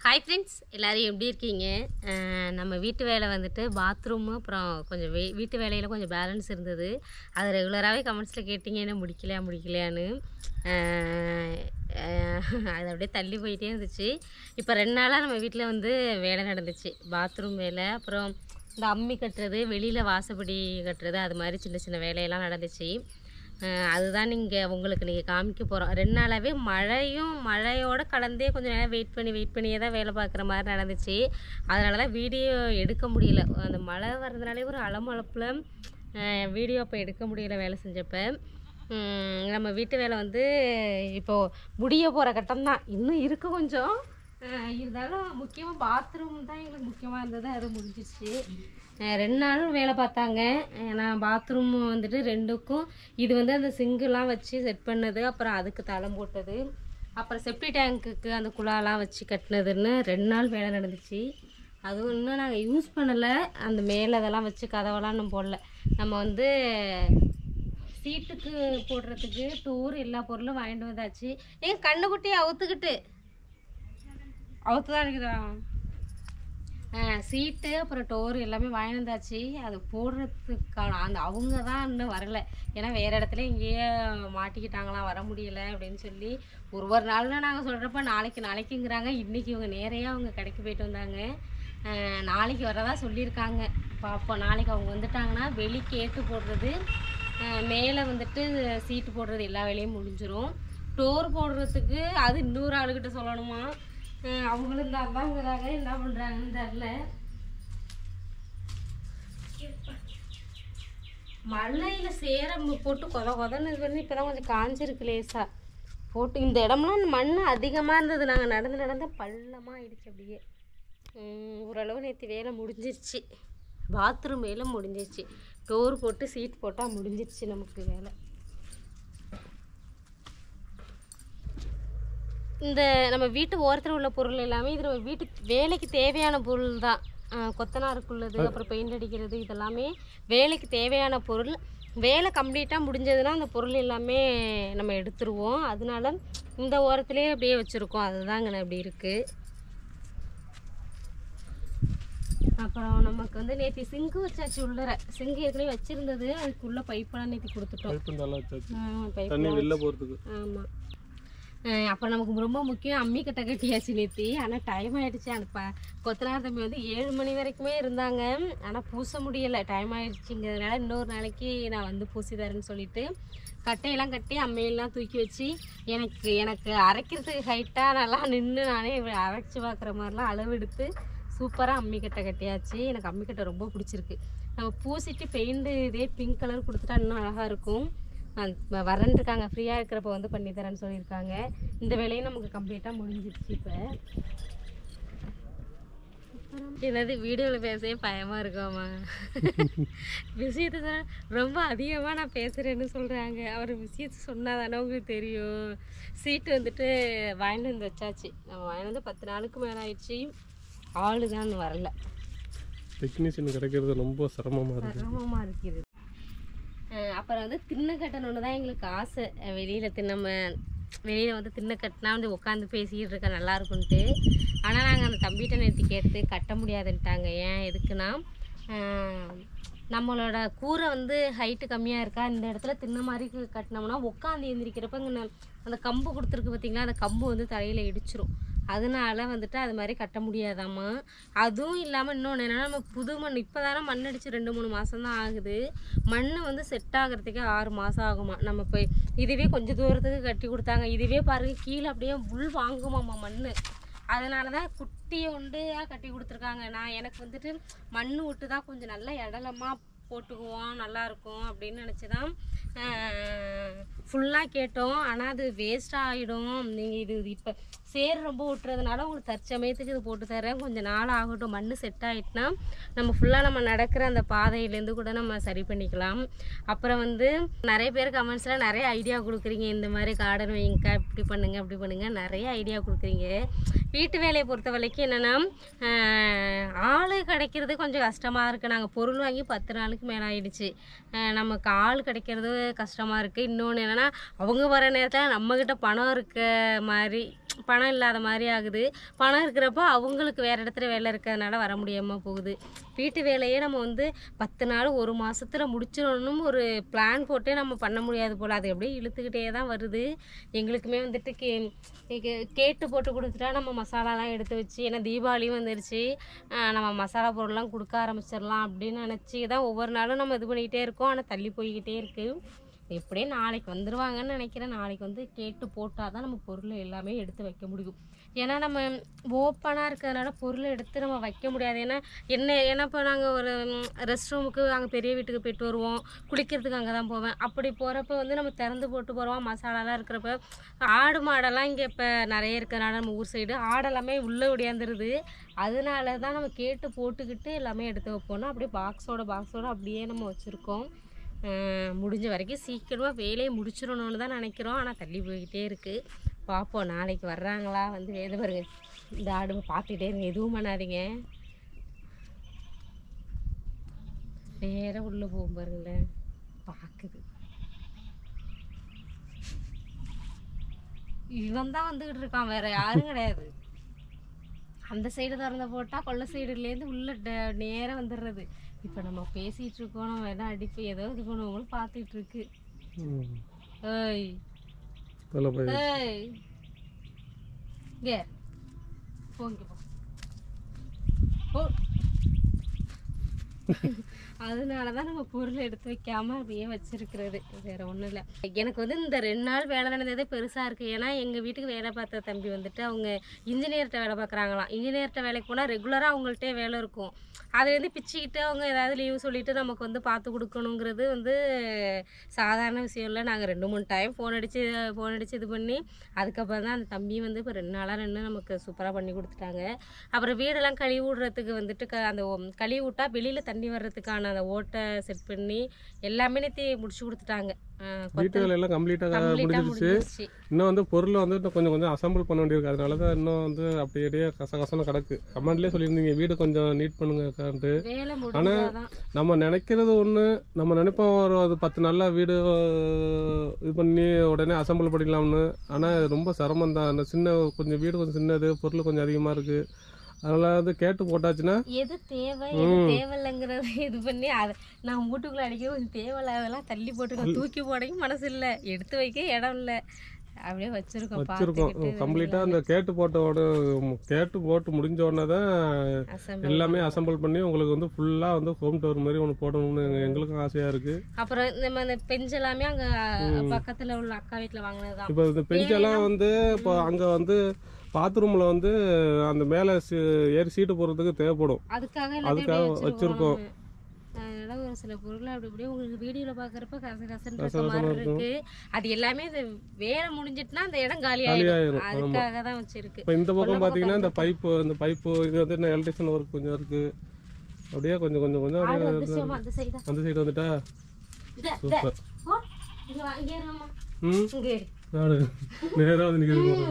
Hi friends, எல்லோரும் எப்படி இருக்கீங்க? நம்ம வீட்டு வேலை வந்துட்டு பாத்ரூமு அப்புறம் கொஞ்சம் வீட்டு வேலையில் கொஞ்சம் பேலன்ஸ் இருந்தது. அது ரெகுலராகவே கமெண்ட்ஸில் கேட்டிங்க, என்ன முடிக்கலையான்னு. அது அப்படியே தள்ளி போயிட்டே இருந்துச்சு. இப்போ 2 நாளாக நம்ம வீட்டில் வந்து வேலை நடந்துச்சு. பாத்ரூம் வேலை, அப்புறம் இந்த அம்மி கட்டுறது, வெளியில் வாசப்படி கட்டுறது, அது மாதிரி சின்ன சின்ன வேலையெல்லாம் நடந்துச்சு. அதுதான் உங்களுக்கு காமிக்க போகிறோம். 2 நாளாகவே மழையோடு கலந்தே கொஞ்சம் நேரம் வெயிட் பண்ணியே தான் வேலை பார்க்குற மாதிரி நடந்துச்சு. அதனால தான் வீடியோ எடுக்க முடியல. அந்த மழை வர்றதுனாலே ஒரு அலமளப்பில் வீடியோ அப்போ எடுக்க முடியல வேலை செஞ்சப்போ. நம்ம வீட்டு வேலை வந்து இப்போது முடிய போகிற கட்டம்தான், இன்னும் இருக்குது கொஞ்சம். இருந்தாலும் முக்கியமாக பாத்ரூம் தான் எங்களுக்கு முக்கியமாக இருந்தது. அது முடிஞ்சிச்சு. 2 நாளும் வேலை பார்த்தாங்க. நான் பாத்ரூம் வந்துட்டு 2க்கும் இது வந்து அந்த சிங்குலாம் வச்சு செட் பண்ணது, அப்புறம் அதுக்கு தளம் போட்டது, அப்புறம் செப்டி டேங்க்குக்கு அந்த குழாலாம் வச்சு கட்டினதுன்னு 2 நாள் வேலை நடந்துச்சு. அதுவும் இன்னும் நாங்கள் யூஸ் பண்ணலை. அந்த மேலே அதெல்லாம் வச்சு கதவெல்லாம் இன்னும் போடல. நம்ம வந்து சீட்டுக்கு போடுறதுக்கு டூர் எல்லா பொருளும் வாங்கிட்டு வந்தாச்சு. எங்கள் கண்ணுக்குட்டியை அவுத்து தான் இருக்குதா? சீட்டு அப்புறம் டோரு எல்லாமே வாங்கி வந்தாச்சு. அது போடுறதுக்கான அவங்க தான் இன்னும் வரலை. ஏன்னா வேறு இடத்துல இங்கேயே மாட்டிக்கிட்டாங்களாம், வர முடியலை அப்படின்னு சொல்லி ஒரு நாள்னா நாங்கள் சொல்கிறப்ப நாளைக்குங்கிறாங்க. இன்றைக்கி இவங்க நேரையாக அவங்க கடைக்கு போயிட்டு வந்தாங்க. நாளைக்கு வரதா சொல்லியிருக்காங்க. பார்ப்போம். நாளைக்கு அவங்க வந்துட்டாங்கன்னா வெளி கேட்டு போடுறது, மேலே வந்துட்டு சீட்டு போடுறது எல்லா வேலையும் முடிஞ்சிடும். டோர் போடுறதுக்கு அது இன்னொரு ஆளுக்கிட்ட சொல்லணுமா. அவங்களும் தந்தாங்கிறாங்க, என்ன பண்ணுறாங்கன்னு தெரில. மழையில் சேரம் போட்டு கொதன்னு இது பண்ணி இப்போ தான் கொஞ்சம் காஞ்சிருக்கு லேசாக போட்டு. இந்த இடம்லாம் மண் அதிகமாக இருந்தது. நாங்கள் நடந்து பள்ளமாக ஆயிடுச்சு அப்படியே. ஓரளவு நேற்று வேலை முடிஞ்சிருச்சு. பாத்ரூம் வேலை முடிஞ்சிருச்சு. டோர் போட்டு சீட் போட்டால் முடிஞ்சிருச்சு நமக்கு வேலை. இந்த நம்ம வீட்டு ஓரத்தில் உள்ள பொருள் எல்லாமே இது நம்ம வீட்டுக்கு வேலைக்கு தேவையான பொருள் தான். கொத்தனாருக்குள்ளது, அப்புறம் பெயிண்ட் அடிக்கிறது, இதெல்லாமே வேலைக்கு தேவையான பொருள். வேலை கம்ப்ளீட்டாக முடிஞ்சதுன்னா அந்த பொருள் எல்லாமே நம்ம எடுத்துருவோம். அதனால இந்த ஓரத்துலேயே அப்படியே வச்சுருக்கோம். அதுதாங்க அப்படி இருக்குது. அப்புறம் நமக்கு வந்து நேற்று சிங்கு வச்சாச்சு. உள்ளர சிங்கு ஏற்கனவே வச்சுருந்தது. அதுக்குள்ளே பைப்பெல்லாம் நேற்று கொடுத்துட்டோம். ஆமாம். அப்புறம் நமக்கு ரொம்ப முக்கியம் அம்மி கட்டியாச்சு நேற்று. ஆனால் டைம் ஆகிடுச்சு. அந்த கொத்தனார் தம்பி வந்து 7 மணி வரைக்குமே இருந்தாங்க. ஆனால் பூச முடியலை, டைம் ஆகிடுச்சிங்கிறதுனால இன்னொரு நாளைக்கு நான் வந்து பூசி தரேன்னு சொல்லிட்டு கட்டையெல்லாம் கட்டி அம்மையெல்லாம் தூக்கி வச்சு எனக்கு அரைக்கிறதுக்கு ஹைட்டாக நல்லா நின்று நானே அரைச்சி பார்க்குற மாதிரிலாம் அளவு எடுத்து சூப்பராக அம்மி கட்டியாச்சு. எனக்கு அம்மி கட்டை ரொம்ப பிடிச்சிருக்கு. நம்ம பூசிட்டு பெயிண்ட் இதே பிங்க் கலர் கொடுத்துட்டா இன்னும் அழகாக இருக்கும். வரேன்னு இருக்காங்க, ஃப்ரீயாக இருக்கிறப்ப வந்து பண்ணித்தரேன்னு சொல்லியிருக்காங்க. இந்த வேலையும் நமக்கு கம்ப்ளீட்டாக முடிஞ்சிருச்சு. இப்போ என்னது வீடியோவில் பேசவே பயமாக இருக்காமா? விஷயத்தை ரொம்ப அதிகமாக நான் பேசுகிறேன்னு சொல்கிறாங்க. அவர் விஷயத்தை சொன்னால் தானே உங்களுக்கு தெரியும். சீட்டு வந்துட்டு வாங்கிட்டு வந்து வச்சாச்சு. நம்ம வாங்கிட்டு வந்து 10 நாளுக்கு மேலே ஆயிடுச்சு. ஆளு தான் வரல. டெக்னீஷியன் கிடைக்கிறது ரொம்ப சிரமமாக இருக்குது. அப்புறம் வந்து திண்ணை கட்டணுன்னு தான் எங்களுக்கு ஆசை. வெளியில் வந்து திண்ணை கட்டினா வந்து உட்காந்து பேசிக்கிட்டு இருக்க நல்லா இருக்குன்ட்டு. ஆனால் நாங்கள் அந்த தம்பிகிட்ட நேற்று கேட்டு கட்ட முடியாதுன்ட்டாங்க. ஏன் எதுக்குன்னா, நம்மளோட கூரை வந்து ஹைட்டு கம்மியாக இருக்கா. இந்த இடத்துல திண்ணை மாதிரி கட்டினோம்னா உட்காந்து எழுந்திரிக்கிறப்ப இங்கே அந்த கம்பு கொடுத்துருக்கு பார்த்திங்களா, அந்த கம்பு வந்து தலையில் இடிச்சிரும். அதனால வந்துட்டு அது மாதிரி கட்ட முடியாதாம்மா. அதுவும் இல்லாமல் இன்னொன்று என்னென்னா, நம்ம புது மண் இப்போ தானே மண் அடித்து 2-3 மாதம் தான் ஆகுது. மண் வந்து செட் ஆகிறதுக்கே 6 மாதம் ஆகுமா. நம்ம போய் இதுவே கொஞ்சம் தூரத்துக்கு கட்டி கொடுத்தாங்க. இதுவே பாருங்கள் கீழே அப்படியே உள் வாங்குமாம்மா மண். அதனால தான் குட்டியை ஒண்டியாக கட்டி கொடுத்துருக்காங்க. எனக்கு வந்துட்டு மண் விட்டு தான் கொஞ்சம் நல்ல இடலமாக போட்டுக்குவோம், நல்லாயிருக்கும் அப்படின்னு நினச்சி தான் ஃபுல்லாக கேட்டோம். ஆனால் அது வேஸ்ட்டாக ஆகிடும். நீங்கள் இது இப்போ சேர் ரொம்ப விட்டுறதுனால உங்களுக்கு தற்சமயத்துக்கு இது போட்டு தரேன், கொஞ்சம் நாள் ஆகட்டும். மண் செட் ஆகிட்டுனா நம்ம நடக்கிற அந்த பாதையிலேருந்து கூட நம்ம சரி பண்ணிக்கலாம். அப்புறம் வந்து நிறைய பேர் கமெண்ட்ஸில் நிறைய ஐடியா கொடுக்குறீங்க. இந்த மாதிரி கார்டன் வைங்கக்கா, இப்படி பண்ணுங்க நிறைய ஐடியா கொடுக்குறீங்க. வீட்டு வேலையை பொறுத்த வரைக்கும் என்னென்னா, ஆள் கிடைக்கிறது கொஞ்சம் கஷ்டமாக இருக்குது. நாங்கள் பொருள் வாங்கி 10 நாளுக்கு மேலே ஆகிடுச்சு. நமக்கு ஆள் கிடைக்கிறது கஷ்டமாக இருக்குது. இன்னொன்று என்னென்னா, அவங்க வர நேரத்தில் நம்மக்கிட்ட பணம் இருக்க மாதிரி பணம் இல்லாத மாதிரி ஆகுது. பணம் இருக்கிறப்போ அவங்களுக்கு வேறு இடத்துல வேலை இருக்கிறதுனால வர முடியாமல் போகுது. வீட்டு வேலையே நம்ம வந்து 10 நாள் 1 மாதத்தில் முடிச்சிடணும்னு ஒரு பிளான் போட்டே நம்ம பண்ண முடியாது போல். அது அப்படியே இழுத்துக்கிட்டே தான் வருது. எங்களுக்குமே வந்துட்டு கேட்டு போட்டு கொடுத்துட்டா நம்ம மசாலாலாம் எடுத்து வச்சு, ஏன்னா தீபாவளியும் வந்துருச்சு, நம்ம மசாலா பொருள்லாம் கொடுக்க ஆரம்பிச்சிடலாம் அப்படின்னு நினச்சி தான் ஒவ்வொரு நாளும் நம்ம இது பண்ணிக்கிட்டே இருக்கோம். ஆனால் தள்ளி போய்கிட்டே இருக்குது. எப்படியே நாளைக்கு வந்துடுவாங்கன்னு நினைக்கிறேன். நாளைக்கு வந்து கேட்டு போட்டால் தான் நம்ம பொருள் எல்லாமே எடுத்து வைக்க முடியும். ஏன்னா நம்ம ஓப்பனாக இருக்கிறதுனால பொருளை எடுத்து நம்ம வைக்க முடியாது. ஏன்னா இப்போ நாங்கள் ஒரு ரெஸ்ட் ரூமுக்கு அங்கே பெரிய வீட்டுக்கு போய்ட்டு வருவோம், குளிக்கிறதுக்கு அங்கே தான் போவேன். அப்படி போகிறப்ப வந்து நம்ம திறந்து போட்டு போகிறோம். மசாலாலாம் இருக்கிறப்ப ஆடு மாடெல்லாம் இங்கே இப்போ நிறைய இருக்கிறதுனால நம்ம ஊர் சைடு ஆடெல்லாமே உள்ளே ஒடியாந்துருது. அதனால தான் நம்ம கேட்டு போட்டுக்கிட்டு எல்லாமே எடுத்து வைப்போம்னா அப்படியே பாக்ஸோட அப்படியே நம்ம வச்சுருக்கோம். முடிஞ்ச வரைக்கும் சீக்கிரமாக வேலையை முடிச்சிடணும்னு தான் நினைக்கிறோம். ஆனால் தள்ளி போய்கிட்டே இருக்குது. பார்ப்போம் நாளைக்கு வர்றாங்களா. வந்து வேத பாருங்க, இந்த ஆடு பார்த்துக்கிட்டே இருங்க, எதுவும் பண்ணாதீங்க. வேற உள்ளே போகும் பாருங்களேன், பார்க்குது. இவன் தான் வந்துக்கிட்டு இருக்கான், வேற யாரும் கிடையாது. அந்த சைடு திறந்த போட்டால் கொள்ள சைடுலேருந்து உள்ள நேராக வந்துடுறது. இப்போ நம்ம பேசிகிட்டு இருக்கோம், நம்ம என்ன அடிப்பு ஏதோ இது பண்ணுவோம் பார்த்துட்டு இருக்கு. ஏய் ஏய் இங்கே போங்க போ. அதனால தான் நம்ம பொருளை எடுத்து வைக்காமல் அப்படியே வச்சிருக்கிறது, வேறு ஒன்றும் இல்லை. எனக்கு வந்து இந்த 2 நாள் வேலை நடந்ததே பெருசாக இருக்குது. ஏன்னா எங்கள் வீட்டுக்கு வேலை பார்த்த தம்பி வந்துட்டு அவங்க இன்ஜினியர்கிட்ட வேலை பார்க்குறாங்களாம். இன்ஜினியர்கிட்ட வேலைக்கு போனால் ரெகுலராக அவங்கள்ட்டே வேலை இருக்கும். அதை வந்து பிச்சுக்கிட்டு அவங்க ஏதாவது லீவு சொல்லிவிட்டு நமக்கு வந்து பார்த்து கொடுக்கணுங்கிறது வந்து சாதாரண விஷயம் இல்லை. நாங்கள் 2-3 டைம் ஃபோன் அடித்து இது பண்ணி அதுக்கப்புறம் தான் அந்த தம்பி வந்து இப்போ 2 நாளாக நின்று நமக்கு சூப்பராக பண்ணி கொடுத்துட்டாங்க. அப்புறம் வீடெல்லாம் கழுவி விடுறதுக்கு வந்துட்டு அந்த கழுவி விட்டா வெளியில் தண்ணி வர்றதுக்கான அந்த ஓட்டை செட் பண்ணி எல்லாமே நேற்று முடிச்சு கொடுத்துட்டாங்க. வீட்டு வேலையெல்லாம் கம்ப்ளீட்டாக முடிஞ்சிருச்சு. இன்னும் வந்து பொருள் வந்து கொஞ்சம் கொஞ்சம் அசம்பிள் பண்ண வேண்டியிருக்கு. அதனால தான் இன்னும் வந்து அப்படியே கசகசன்னு கிடக்கு. கமெண்ட்லேயே சொல்லியிருந்தீங்க வீடு கொஞ்சம் நீட் பண்ணுங்கக்கான்ட்டு. ஆனால் நம்ம நினைக்கிறது ஒன்று, நம்ம நினைப்போம் ஒரு அது 10 நாளில் வீடு இது பண்ணி உடனே அசம்பிள் பண்ணிடலாம்னு. ஆனால் ரொம்ப சிரமம் தான். அந்த வீடு கொஞ்சம் சின்னது, பொருள் கொஞ்சம் அதிகமாக இருக்குது. அதனால் வந்து கேட்டு போட்டாச்சுன்னா எது தேவை எது தேவையில்லைங்கிறத இது பண்ணி அதை நான் வீட்டுக்குள்ளே அடிக்க கொஞ்சம் தேவையில்லாதெல்லாம் தள்ளி போட்டு தூக்கி போடையும் மனசு இல்லை, எடுத்து வைக்க இடம் இல்லை, அப்படியே வச்சிருக்கோம். கம்ப்ளீட்டாக அந்த கேட்டு போட்டு முடிஞ்ச உடனே தான் எல்லாமே அசம்பிள் பண்ணி உங்களுக்கு வந்து ஃபுல்லாக வந்து ஹோம் டோர் மாதிரி ஒன்று போடணும்னு எங்களுக்கும் ஆசையாக இருக்குது. அப்புறம் நம்ம அந்த பெஞ்ச் எல்லாமே அங்கே பக்கத்தில் உள்ள அக்கா வீட்டில் வாங்கினது தான். இப்போ இந்த பெஞ்செல்லாம் வந்து இப்போ அங்கே வந்து பாத்ரூமில் வந்து அந்த மேலே ஏறி சீட்டு போடுறதுக்கு தேவைப்படும். அதுக்காக வச்சுருக்கோம். அதனால ஒரு சில பொருள் அப்படி அப்படியே உங்களுக்கு வீடியோவில் பார்க்குறப்ப கசகசன்ற மாதிரி இருக்குது. அது எல்லாமே இந்த வேலை முடிஞ்சிட்டுனா அந்த இடம் காலியாகிடும். அதுக்காக தான் வச்சுருக்கு. இப்போ இந்த பக்கம் பார்த்தீங்கன்னா இந்த பைப்பு இது வந்து என்ன எலக்ட்ரிஷியன் ஒர்க் கொஞ்சம் இருக்குது. அப்படியே கொஞ்சம் அந்த சைடு வந்துட்டா சூப்பர். நேராக வந்து நிற்கிறது.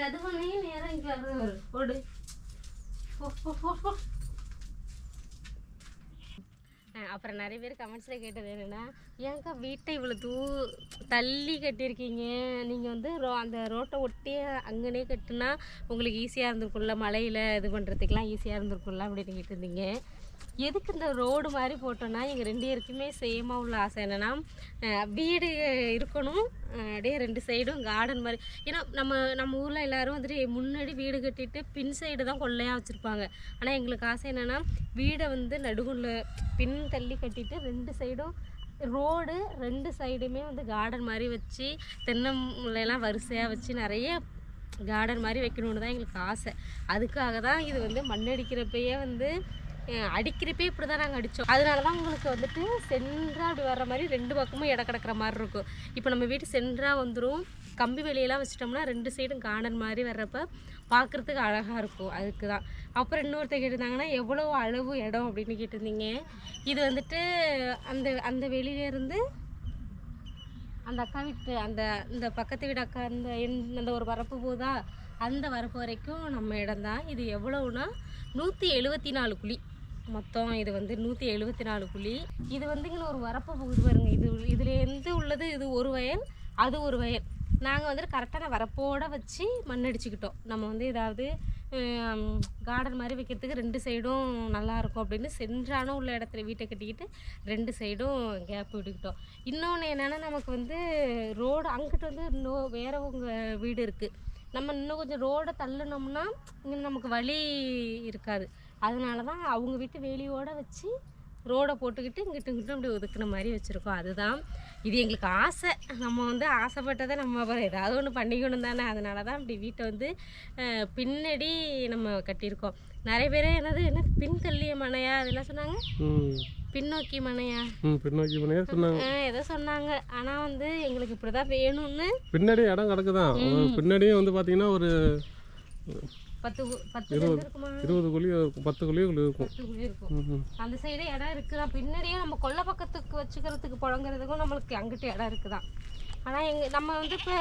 அப்புறம் நிறைய பேர் கமெண்ட்ஸில் கேட்டது என்னென்னா, ஏன்க்கா வீட்டை இவ்வளோ தள்ளி கட்டியிருக்கீங்க, நீங்கள் வந்து அந்த ரோட்டை ஒட்டியே அங்கனே கட்டுனா உங்களுக்கு ஈஸியாக இருந்திருக்கும்ல, மழையில் இது பண்ணுறதுக்கெலாம் ஈஸியாக இருந்திருக்கும்ல அப்படின்னு கேட்டிருந்தீங்க. எதுக்கு இந்த ரோடு மாதிரி போட்டோன்னா எங்கள் 2 பேருக்குமே சேமாக உள்ள ஆசை என்னென்னா வீடு இருக்கணும், அப்படியே 2 சைடும் கார்டன் மாதிரி. ஏன்னா நம்ம ஊரில் எல்லோரும் வந்துட்டு முன்னாடி வீடு கட்டிட்டு பின் சைடு தான் கொள்ளையாக வச்சுருப்பாங்க. ஆனால் எங்களுக்கு ஆசை என்னென்னா வீடை வந்து நடுவுல பின் தள்ளி கட்டிட்டு 2 சைடும் ரோடு 2 சைடுமே வந்து கார்டன் மாதிரி வச்சு தென்னமுலையெல்லாம் வரிசையாக வச்சு நிறைய கார்டன் மாதிரி வைக்கணுன்னு தான் எங்களுக்கு ஆசை. அதுக்காக தான் இது வந்து மண்ணடிக்கிறப்பயே வந்து அடிக்கிறப்பே இப்படி தான் நாங்கள் அடித்தோம். அதனால தான் உங்களுக்கு வந்துட்டு சென்ட்ராக அப்படி வர்ற மாதிரி 2 பக்கமும் இடம் கிடக்கிற மாதிரி இருக்கும். இப்போ நம்ம வீட்டு சென்ட்ராக வந்துடும், கம்பி வெளியெல்லாம் வச்சிட்டோம்னா 2 சைடும் கார்டன் மாதிரி வர்றப்ப பார்க்குறதுக்கு அழகாக இருக்கும். அதுக்கு தான். அப்புறம் இன்னொருத்தர் கேட்டிருந்தாங்கன்னா எவ்வளோ அளவு இடம் அப்படின்னு கேட்டிருந்தீங்க. இது வந்துட்டு அந்த வெளியிலேருந்து அந்த அக்கா வீட்டு இந்த பக்கத்து வீடு அக்கா அந்த ஒரு வரப்பு போதா, அந்த வரப்பு வரைக்கும் நம்ம இடம் தான். இது எவ்வளோன்னா 174 குழி மொத்தம். இது வந்து 174 குழி. இது வந்து இங்கே ஒரு வரப்பு போகுது பாருங்க. இதுலேருந்து உள்ளது இது ஒரு வயல், அது ஒரு வயல். நாங்கள் வந்துட்டு கரெக்டான வரப்போட வச்சு மண் அடிச்சுக்கிட்டோம். நம்ம வந்து ஏதாவது கார்டன் மாதிரி வைக்கிறதுக்கு 2 சைடும் நல்லாயிருக்கும் அப்படின்னு சென்றான உள்ள இடத்துல வீட்டை கட்டிக்கிட்டு 2 சைடும் கேப் விட்டுக்கிட்டோம். இன்னொன்று என்னென்னா, நமக்கு வந்து ரோடு அங்கிட்டு வந்து இன்னும் வேறவங்க வீடு இருக்குது. நம்ம இன்னும் கொஞ்சம் ரோடை தள்ளுனோம்னா இன்னும் நமக்கு வழி இருக்காது. அதனால தான் அவங்க வீட்டு வேலியோடு வச்சு ரோடை போட்டுக்கிட்டு இங்கிட்டும் அப்படி ஒதுக்குன மாதிரி வச்சுருக்கோம். அதுதான் இது எங்களுக்கு ஆசை. நம்ம வந்து ஆசைப்பட்டதை நம்ம அப்புறம் ஏதாவது ஒன்று பண்ணிக்கணும் தானே. அதனால தான் இப்படி வீட்டை வந்து பின்னாடி நம்ம கட்டியிருக்கோம். நிறைய பேர் என்ன பின்கல்லிய மனையா அதெல்லாம் சொன்னாங்க, பின்னோக்கி மனையா பின்னோக்கி மனையா சொன்னாங்க, ஏதோ சொன்னாங்க. ஆனால் வந்து எங்களுக்கு இப்படி தான் வேணும்னு பின்னாடி இடம் கிடக்குதான். பின்னாடியே வந்து பார்த்தீங்கன்னா ஒரு 20 குழி 10 குழி இருக்கும். அந்த சைடு இடம் இருக்குதான். பின்னாடியே நம்ம கொல்லை பக்கத்துக்கு வச்சுக்கிறதுக்கு புழங்குறதுக்கும் நம்மளுக்கு அங்கிட்டு இடம் இருக்குதான். ஆனால் நம்ம வந்து இப்போ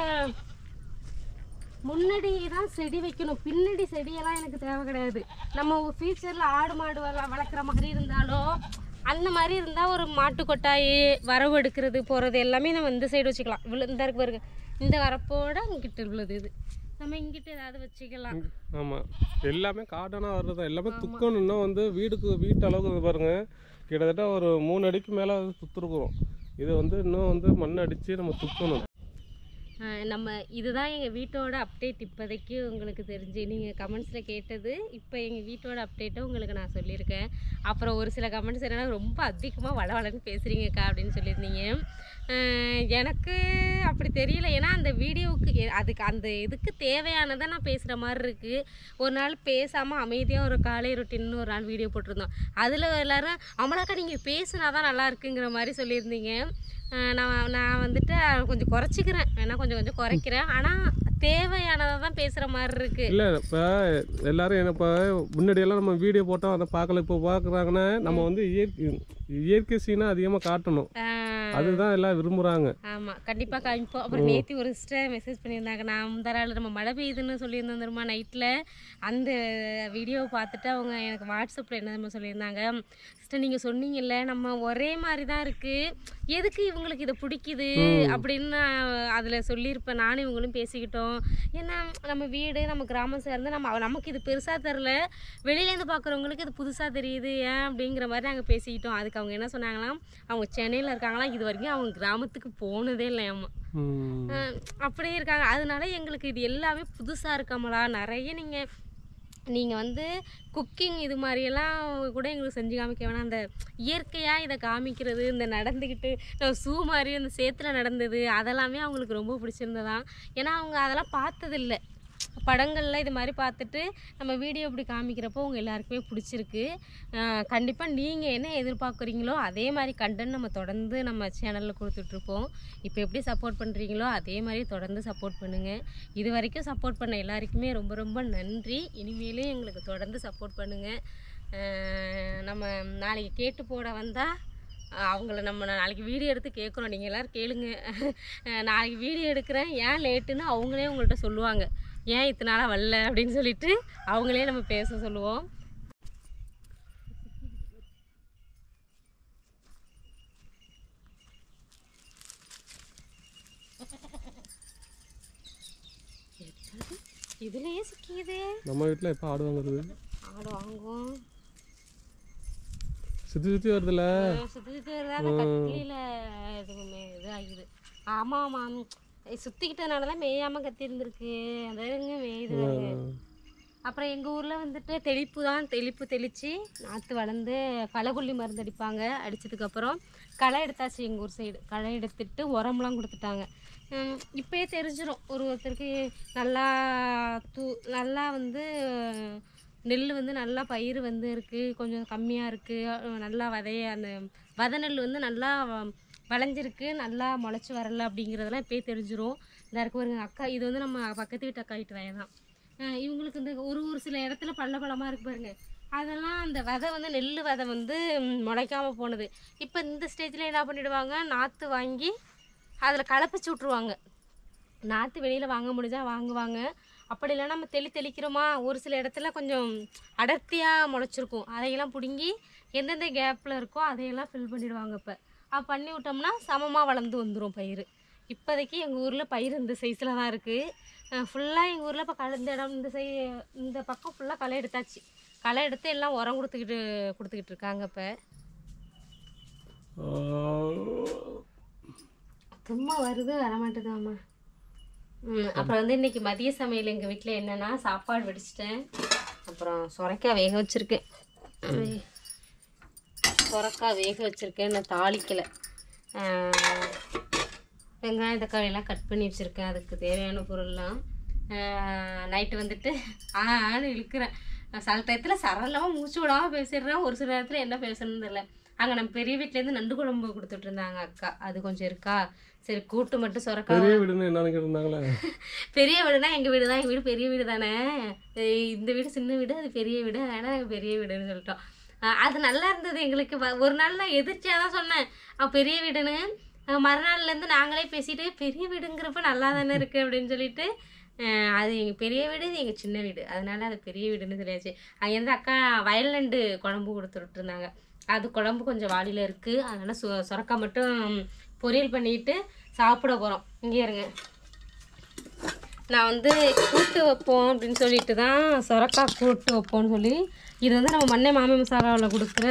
முன்னாடி தான் செடி வைக்கணும், பின்னாடி செடியெல்லாம் எனக்கு தேவை கிடையாது. நம்ம ஃபியூச்சரில் ஆடு மாடு வளர்க்குற மாதிரி இருந்தாலும் அந்த மாதிரி இருந்தால் ஒரு மாட்டு கொட்டாயி வரவு எடுக்கிறது போகிறது எல்லாமே நம்ம இந்த சைடு வச்சுக்கலாம். இவ்வளோ இந்த இருக்கு பாருங்க, இந்த வரப்போட இங்கிட்டு இவ்வளோது இது நம்ம இங்கிட்ட ஏதாவது வச்சுக்கலாம். ஆமாம், எல்லாமே கார்டனாக வர்றது எல்லாமே துக்கணுன்னா வந்து வீட்டு அளவுக்கு பாருங்க, கிட்டத்தட்ட ஒரு 3 அடிக்கு மேலே சுற்றுருக்குறோம். இதை வந்து இன்னும் வந்து மண் அடித்து நம்ம துக்கணும். நம்ம இதுதான் எங்கள் வீட்டோட அப்டேட் இப்போதைக்கு உங்களுக்கு தெரிஞ்சு. நீங்கள் கமெண்ட்ஸில் கேட்டது இப்போ எங்கள் வீட்டோட அப்டேட்டை உங்களுக்கு நான் சொல்லியிருக்கேன். அப்புறம் ஒரு சில கமெண்ட்ஸ் என்னென்னா, ரொம்ப அதிகமாக வளவளன்னு பேசுகிறீங்கக்கா அப்படின்னு சொல்லியிருந்தீங்க. எனக்கு அப்படி தெரியல. ஏன்னா அந்த வீடியோவுக்கு அதுக்கு அந்த இதுக்கு தேவையானதை நான் பேசுகிற மாதிரி இருக்குது. ஒரு நாள் பேசாமல் அமைதியாக ஒரு காலை ரொட்டின்னு ஒரு நாள் வீடியோ போட்டிருந்தோம். அதில் எல்லோரும் அமலாக்கா நீங்கள் பேசுனா தான் நல்லா இருக்குங்கிற மாதிரி சொல்லியிருந்தீங்க. நான் வந்துட்டு கொஞ்சம் குறைச்சிக்கிறேன், வேணா கொஞ்சம் குறைக்கிறேன். ஆனால் தேவையானதை தான் பேசுகிற மாதிரி இருக்குது. இல்லை, இப்போ எல்லோரும் என்ன, இப்போ முன்னாடியெல்லாம் நம்ம வீடியோ போட்டோம் அதை பார்க்கல, இப்போ பார்க்குறாங்கன்னா நம்ம வந்து இயற்கை சீனாக அதிகமாக காட்டணும், அதுதான் எல்லாம் விரும்புகிறாங்க. ஆமாம், கண்டிப்பாக காமிப்போம். அப்புறம் நேற்று ஒரு சிஸ்டர் மெசேஜ் பண்ணியிருந்தாங்க, நான் முந்தராள் நம்ம மழை பெய்யுதுன்னு சொல்லியிருந்தோம் தெரியுமா நைட்டில். அந்த வீடியோவை பார்த்துட்டு அவங்க எனக்கு வாட்ஸ்அப்பில் என்ன சொல்லியிருந்தாங்க, சிஸ்டர் நீங்கள் சொன்னீங்கல்ல நம்ம ஒரே மாதிரி தான் இருக்குது, எதுக்கு இவங்களுக்கு இதை பிடிக்குது அப்படின்னு நான் அதில் சொல்லியிருப்பேன். நானும் இவங்களும் பேசிக்கிட்டோம். ஏன்னா நம்ம வீடு நம்ம கிராமம் சேர்ந்து நமக்கு இது பெருசாக தெரில, வெளியிலேருந்து பார்க்குறவங்களுக்கு இது புதுசாக தெரியுது ஏன் அப்படிங்கிற மாதிரி நாங்கள் பேசிக்கிட்டோம். அதுக்கு அவங்க என்ன சொன்னாங்களாம், அவங்க சென்னையில் இருக்காங்களாம், இது வரைக்கும் அவங்க கிராமத்துக்கு போனதே இல்லையாம்மா, அப்படியே இருக்காங்க. அதனால எங்களுக்கு இது எல்லாமே புதுசாக இருக்காமலா. நிறைய நீங்கள் வந்து குக்கிங் இது மாதிரியெல்லாம் கூட எங்களுக்கு செஞ்சு காமிக்க வேணாம், அந்த இயற்கையாக இதை காமிக்கிறது, இந்த நடந்துக்கிட்டு ஷூ மாதிரி அந்த சேத்துல நடந்தது அதெல்லாமே அவங்களுக்கு ரொம்ப பிடிச்சிருந்ததான். ஏன்னா அவங்க அதெல்லாம் பார்த்ததில்லை, படங்களில் இது மாதிரி பார்த்துட்டு நம்ம வீடியோ இப்படி காமிக்கிறப்போ அவங்க எல்லாருக்குமே பிடிச்சிருக்கு. கண்டிப்பாக நீங்கள் என்ன எதிர்பார்க்குறீங்களோ அதே மாதிரி கண்டென்ட் நம்ம தொடர்ந்து நம்ம சேனலில் கொடுத்துட்ருப்போம். இப்போ எப்படி சப்போர்ட் பண்ணுறீங்களோ அதே மாதிரி தொடர்ந்து சப்போர்ட் பண்ணுங்கள். இது வரைக்கும் சப்போர்ட் பண்ண எல்லாருக்குமே ரொம்ப ரொம்ப நன்றி. இனிமேலும் எங்களுக்கு தொடர்ந்து சப்போர்ட் பண்ணுங்கள். நம்ம நாளைக்கு கேட்டு போட வந்தால் அவங்கள நம்ம நாளைக்கு வீடியோ எடுத்து கேட்குறோம், நீங்கள் எல்லோரும் கேளுங்க. நாளைக்கு வீடியோ எடுக்கிறேன் ஏன் லேட்டுன்னு அவங்களே உங்கள்கிட்ட சொல்லுவாங்க, ஏன் இத்தனை நாளாக வரல அப்படின்னு சொல்லிட்டு அவங்களே நம்ம பேச சொல்லுவோம். இதுலயே சிக்கியது. நம்ம வீட்டில் எப்போ ஆடு வாங்குறது? ஆடு வாங்குவோம், சுற்றி வருதுல்ல, சுற்றி வருது. அந்த கட்டில எதுவுமே இது ஆகுது. ஆமாம் ஆமாம், சுற்றிக்கிட்டதுனால தான் மேயாமல் கத்தி இருந்திருக்கு, அதுங்க மேயுது. அப்புறம் எங்கள் ஊரில் வந்துட்டு தெளிப்பு தெளித்து நாற்று வளர்ந்து களகுள்ளி மருந்து அடிப்பாங்க. அடித்ததுக்கப்புறம் களை எடுத்தாச்சு. எங்கள் ஊர் சைடு களை எடுத்துட்டு உரம்லாம் கொடுத்துட்டாங்க. இப்போயே தெரிஞ்சிடும் ஒருத்தருக்கு நல்லா வந்து நெல் வந்து நல்லா பயிர் வந்து இருக்குது, கொஞ்சம் கம்மியாக இருக்குது, நல்லா அந்த நெல் வந்து நல்லா வளைஞ்சிருக்கு, நல்லா முளைச்சி வரல அப்படிங்கிறதெல்லாம் இப்போயே தெரிஞ்சிடும். இந்த இருக்கு பாருங்க அக்கா, இது வந்து நம்ம பக்கத்து வீட்டு அக்கா வீட்டு வயல் தான். இவங்களுக்கு இந்த ஒரு சில இடத்துல பள்ளமாக இருக்குது பாருங்க, அதெல்லாம் அந்த வந்து நெல் வந்து முளைக்காமல் போனது. இப்போ இந்த ஸ்டேஜில் என்ன பண்ணிவிடுவாங்க, நாற்று வாங்கி அதில் கலப்பிச்சு விட்ருவாங்க. நாற்று வெளியில் வாங்க முடிஞ்சால் வாங்குவாங்க, அப்படி இல்லைன்னா நம்ம தெளிக்கிறோமா, ஒரு சில இடத்துல கொஞ்சம் அடர்த்தியாக முளைச்சிருக்கும், அதையெல்லாம் பிடுங்கி எந்தெந்த கேப்பில் இருக்கோ அதையெல்லாம் ஃபில் பண்ணிவிடுவாங்க. இப்போ பண்ணி விட்டோம்னா சமமாக வளர்ந்து வந்துடும் பயிர். இப்போதைக்கு எங்கள் ஊரில் பயிர் இந்த சைஸில் தான் இருக்குது. ஃபுல்லாக எங்கள் ஊரில் இப்போ இந்த இடம் இந்த பக்கம் ஃபுல்லாக களை எடுத்தாச்சு. களை எடுத்து எல்லாம் உரம் கொடுத்துக்கிட்டு இருக்காங்க. இப்போ சும்மா வருது வரமாட்டேதாம்மா. அப்புறம் வந்து இன்றைக்கி மதிய சமையல் எங்கள் வீட்டில் என்னென்னா சாப்பாடு வடிச்சிட்டேன். அப்புறம் சுரைக்காய் வேக வச்சுருக்கேன். சுரைக்காய் வேக வச்சுருக்கேன். நான் தாளிக்கலை. வெங்காயம் தக்காளியெல்லாம் கட் பண்ணி வச்சுருக்கேன். அதுக்கு தேவையான பொருள்லாம் நைட்டு வந்துட்டு ஆன்னு இழுக்கிறேன். சில டயத்தில் சரளமாக மூச்சு விடாமல் பேசிடுறேன். ஒரு சில நேரத்தில் என்ன பேசணும்னு தெரியல. அங்கே நம்ம பெரிய வீட்டிலேருந்து நண்டு குழம்பு கொடுத்துட்டு இருந்தாங்க அக்கா. அது கொஞ்சம் இருக்கா, சரி கூட்டு மட்டும் சுரக்கா. பெரிய வீடுன்னு என்ன இருந்தாங்களே? பெரிய வீடுனா எங்கள் வீடு தான். எங்கள் வீடு பெரிய வீடு தானே. இந்த வீடு சின்ன வீடு, அது பெரிய வீடு. அதனால் நாங்கள் பெரிய வீடுன்னு சொல்லிட்டோம். அது நல்லா இருந்தது எங்களுக்கு. ஒரு நாள் நான் எதிர்ச்சியாக தான் சொன்னேன் பெரிய வீடுன்னு. மறுநாள்லேருந்து நாங்களே பேசிட்டு பெரிய வீடுங்கிறப்ப நல்லா தானே இருக்குது அப்படின்னு சொல்லிட்டு, அது எங்கள் பெரிய வீடு, இது எங்கள் சின்ன வீடு, அதனால அது பெரிய வீடுன்னு சொல்லியாச்சு. அங்கேருந்து அக்கா வயல்நண்டு குழம்பு கொடுத்துட்டு இருந்தாங்க. அது குழம்பு கொஞ்சம் வாளியில் இருக்குது. அதனால் சுரக்காய் மட்டும் பொரியல் பண்ணிட்டு சாப்பிட போகிறோம். இங்கே இருங்க, நான் வந்து கூட்டு வைப்போம் அப்படின்னு சொல்லிட்டு தான் சுரக்காய் கூட்டு வைப்போம்னு சொல்லி, இது வந்து நம்ம மண்ணை மாமி மசாலாவில் கொடுக்குற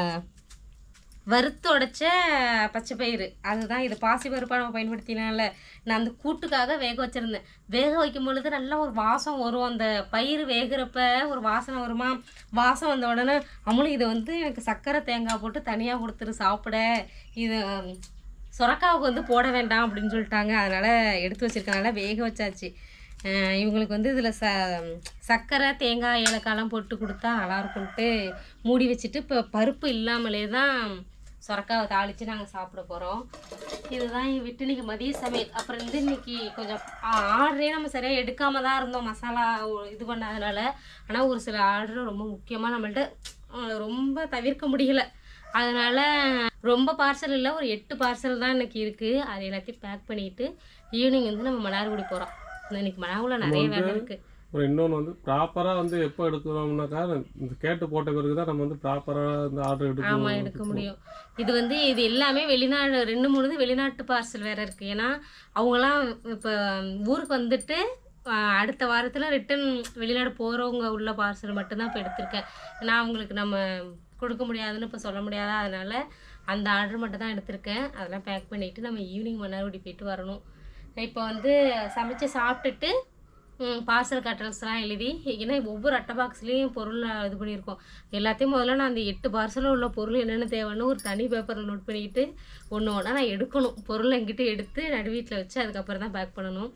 வறுத்து உடைச்ச பச்சை பயிறு. அதுதான் இது. பாசி பருப்பாக நம்ம பயன்படுத்தினால நான் அந்த கூட்டுக்காக வேக வச்சுருந்தேன். வேக வைக்கும் பொழுது நல்லா ஒரு வாசம் வரும். அந்த பயிர் வேகிறப்ப ஒரு வாசனை வருமா. வாசம் வந்த உடனே அம்மும் இதை வந்து எனக்கு சர்க்கரை தேங்காய் போட்டு தனியாக கொடுத்துரு சாப்பிட, இது சுரக்காவுக்கு வந்து போட வேண்டாம் அப்படின்னு சொல்லிட்டாங்க. அதனால் எடுத்து வச்சுருக்கனால வேக வச்சாச்சு. இவங்களுக்கு வந்து இதில் சர்க்கரை தேங்காய் ஏலக்காயெல்லாம் போட்டு கொடுத்தா நல்லாயிருக்குன்ட்டு மூடி வச்சுட்டு இப்போ பருப்பு இல்லாமலே தான் சுரக்காவை தாளித்து நாங்கள் சாப்பிட போகிறோம். இதுதான் விட்டு இன்றைக்கி மதிய சமையல். அப்புறம் வந்து இன்றைக்கி கொஞ்சம் ஆர்டரே நம்ம சரியாக எடுக்காமல் தான் இருந்தோம் மசாலா இது பண்ணாதனால. ஆனால் ஒரு சில ஆர்டர் ரொம்ப முக்கியமாக நம்மள்ட்ட ரொம்ப தவிர்க்க முடியலை. அதனால் ரொம்ப பார்சல் இல்லை, ஒரு 8 பார்சல் தான் இன்றைக்கி இருக்குது. அது எல்லாத்தையும் பேக் பண்ணிவிட்டு ஈவினிங் வந்து நம்ம மன்னார்குடி போகிறோம். இன்னைக்கு மன்னார்குடியில் நிறைய வேலை இருக்குது. அப்புறம் இன்னொன்று வந்து ப்ராப்பராக வந்து எப்போ எடுக்கிறோம்னாக்கா இந்த கேட்டு போட்ட பிறகு தான் நம்ம வந்து ப்ராப்பராக இந்த ஆர்டர் எடுக்கணும். ஆமாம், எடுக்க முடியும். இது வந்து இது எல்லாமே வெளிநாடு 2-3 வெளிநாட்டு பார்சல் வேறு இருக்குது. ஏன்னா அவங்களாம் இப்போ ஊருக்கு வந்துட்டு அடுத்த வாரத்தில் ரிட்டன் வெளிநாடு போகிறவங்க உள்ள பார்சல் மட்டும்தான் இப்போ எடுத்திருக்கேன். ஏன்னா அவங்களுக்கு நம்ம கொடுக்க முடியாதுன்னு இப்போ சொல்ல முடியாதா, அதனால் அந்த ஆர்டர் மட்டும் தான் எடுத்திருக்கேன். அதெல்லாம் பேக் பண்ணிவிட்டு நம்ம ஈவினிங் மன்னார்குடி போயிட்டு வரணும். இப்போ வந்து சமைச்சு சாப்பிட்டுட்டு பார்சல் அட்ரஸ்லாம் எழுதி, ஏன்னா ஒவ்வொரு அட்டை பாக்ஸ்லேயும் பொருள் இது பண்ணியிருக்கோம். எல்லாத்தையும் முதல்ல நான் அந்த 8 பார்சலில் உள்ள பொருள் என்னென்ன தேவைன்னு ஒரு தனி பேப்பரில் நோட் பண்ணிக்கிட்டு ஒன்று ஒன்றா நான் எடுக்கணும். பொருள் எங்கிட்ட எடுத்து நடு வீட்டில் வச்சு அதுக்கப்புறம் தான் பேக் பண்ணணும்.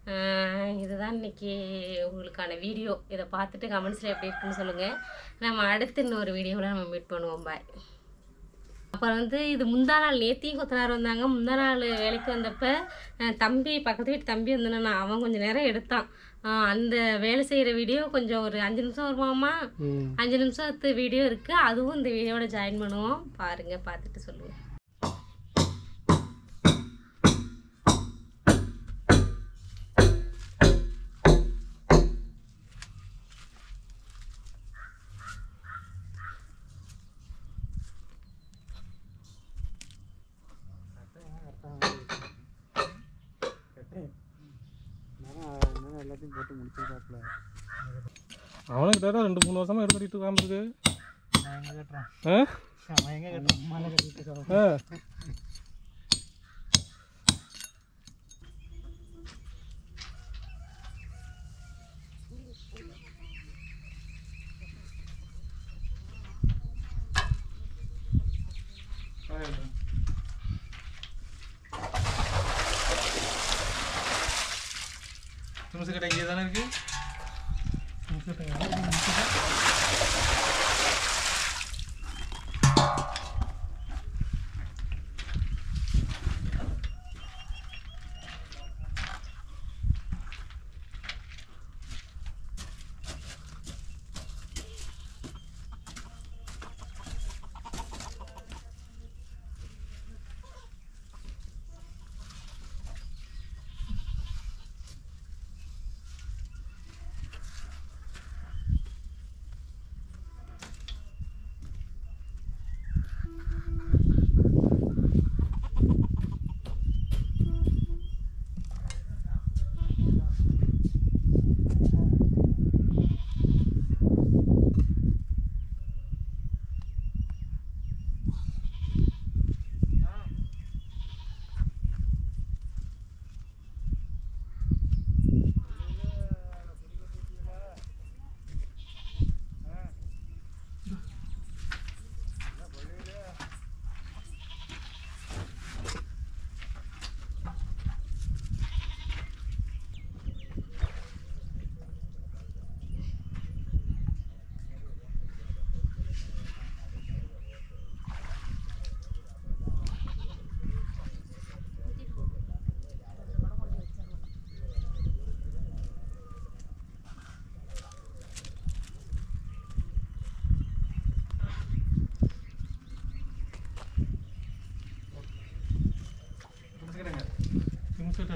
இதுதான் இன்றைக்கி உங்களுக்கான வீடியோ. இதை பார்த்துட்டு கமெண்ட்ஸில் எப்படி இருக்குன்னு சொல்லுங்கள். நம்ம அடுத்து இன்னொரு வீடியோவில் நம்ம மீட் பண்ணுவோம். பாய். அப்புறம் வந்து இது முந்தா நாள் நேத்தியும் கொத்தனார் வந்தாங்க. முந்தா நாள் வேலைக்கு வந்தப்போ தம்பி பக்கத்து வீட்டு தம்பி வந்தேன்னா அவன் கொஞ்சம் நேரம் எடுத்தான். அந்த வேலை செய்கிற வீடியோ கொஞ்சம் ஒரு 5 நிமிஷம் வருமாமா. 5 நிமிஷத்து வீடியோ இருக்குது. அதுவும் இந்த வீடியோட ஜாயின் பண்ணுவோம். பாருங்கள், பார்த்துட்டு சொல்லுங்கள். போட்டு முடிச்சிருக்காப்ல. அவனுக்கு தான் 2-3 வருஷமா எடுத்துட்டு காமிருக்கு. நான் எங்க கட்டுறேன்? அவன் எங்க கட்டுறான்? அம்மால கட்டிட்டு இருக்கான். துணுசு கடை இங்கே தானே இருக்கு.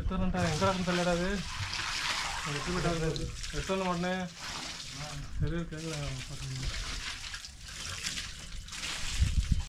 எடுத்துறேன்டா எங்கே இருக்குன்னு சொல்லிடாது எடுத்து விட்டாது எடுத்து உடனே சரி கேட்குறேன்